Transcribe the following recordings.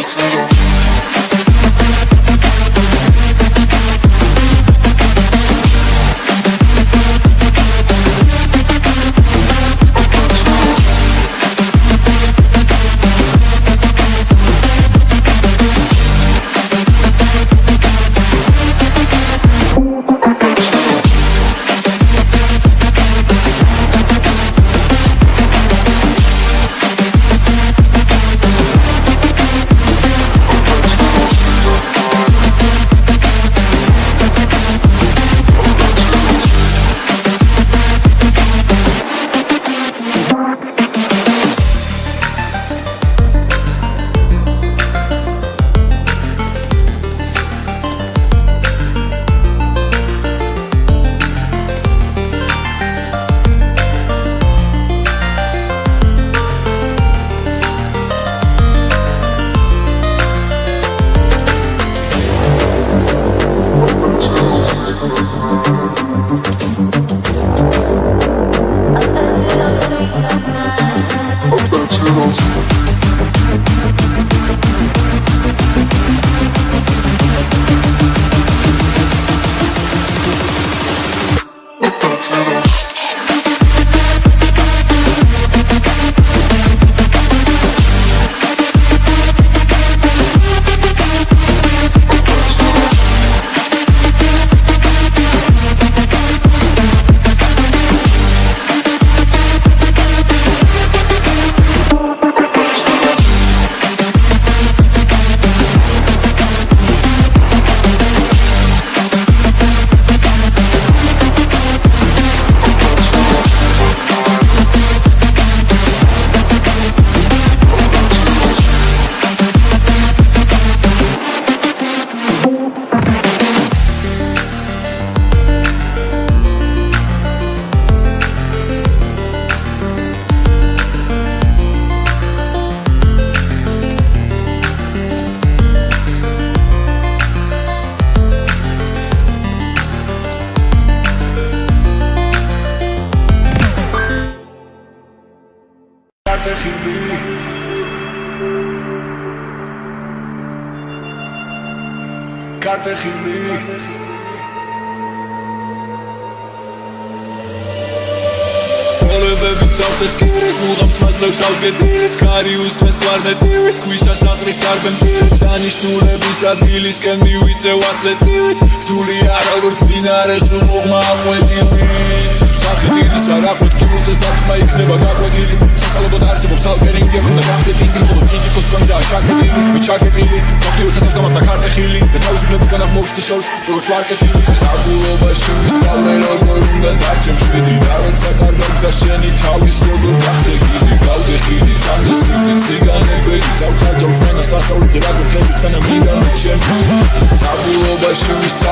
Sauces skiri, uğam smazlevs algedit Kari ustmes klarnetivit, kvishas atris arbentivit Danishtulebis admilisken mivitsev atletivit Rtuli ara როგორც მინარეს უმოღმა აღვედივით Სახეთილის არ აყვეთ კიბულსეს დათმა იქნება გაკვეთილი სასწავლებლად არსებობს ალკერინგი ახლა გახდეთ ინგრი ხოლო ცინტიკოს კონძაა შაკეტილი მიჩაკეტილი მოხდიო საწავსდამად და ქარტეხილი და თავისუფლების განახმოვშთი შორს როგორც ვარკეთილი საბულობაში ვისწავლე როგორ უნდა დარჩემ შვიდი და როცა კარგად გზა შენი თავის როგორ გახდე გიდი გავდე ხიდი სამდე სიძი ციგანები სამხარჯავ წმენა სასწავლებზე როგორ თები წმენა მიგავდი ჩემს საბულობაში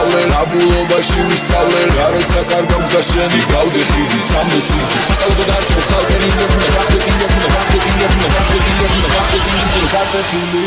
ვისწავლე და როცა კარგად გზა შენი გავდე ხიდი სამდე სიძი სასწავლებლად არსებობს ალკერინგი ახლა გახდეთ ინგრი ქარტეხილი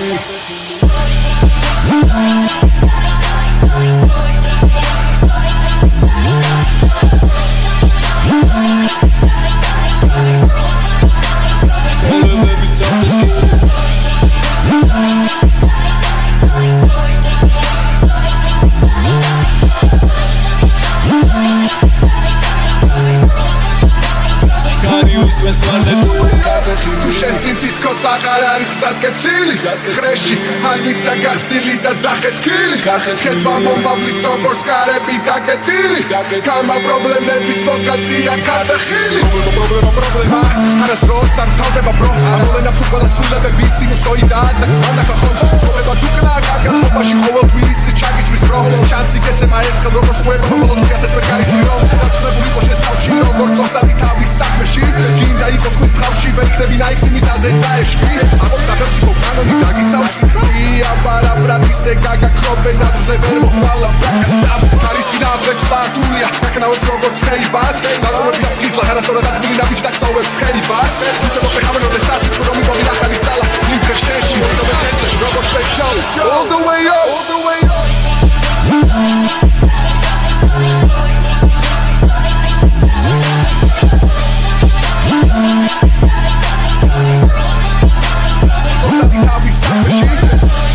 Tu შენსი თითქოს აღარ არის გზადკეცილი ხრეში ანიცა გასტილი და დახეთქილი ხეთვა მომავლის როგორც კარები დაკეტილი გამა პრობლემების მოკაცია გადახილი პრობლემა არასდროს არ თავდება ბრო ამოლენებს უყველა სულებები სინუსოიდა და კმანახა ხომ ცხოვრებაც უკნა გაგაცობაში ყოველ თვისი ჩაგისმის ბრო შანსი გეცემა ერთხელ როგორც უება ბოლო თვიასაც ვერ გაისმი რომ დაწუნებული იყოს ეს თავში როგორც ოსტატი თავის საქმეში გინდა იყოს ხვის თავში ვერ ხდები ნაიქსი მიზაზე დაეშკი ამობს სახელმწიფო კანონი დაგიცავს ია პარაბრატისე გაგაქრობენ აზრზე ვერ მოხვალა კარისი ნაბრექს პარტულია აკნაოც როგორც ხეიბას დაგრობები და ფიზლა არასწორად აკმული ნაბიჯ დაკტოვებს ხეიბას ისე მოხეხავენ რომ ეს ასით რომ მიბოვი ახალი ძალა იმხე შეში ოდობეს ესე როგორც special all the way up Ostati tavi sapeši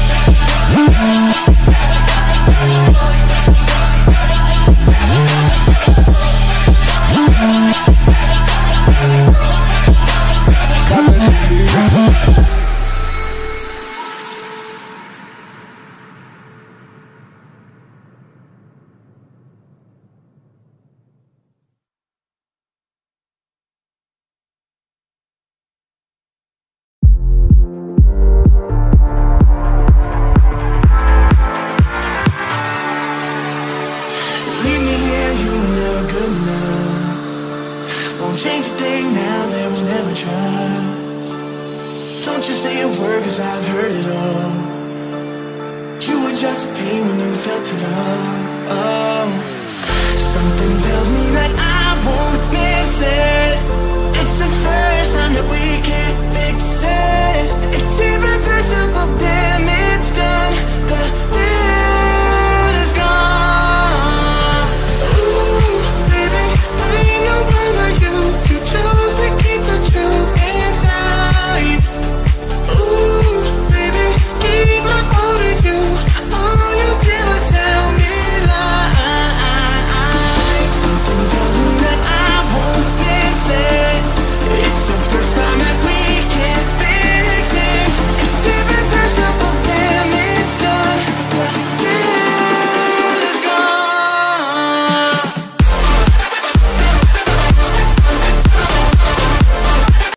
Don't change a thing now, there was never trust. Don't you say a word, cause I've heard it all. You were just pain when you felt it all. Oh. Something tells me that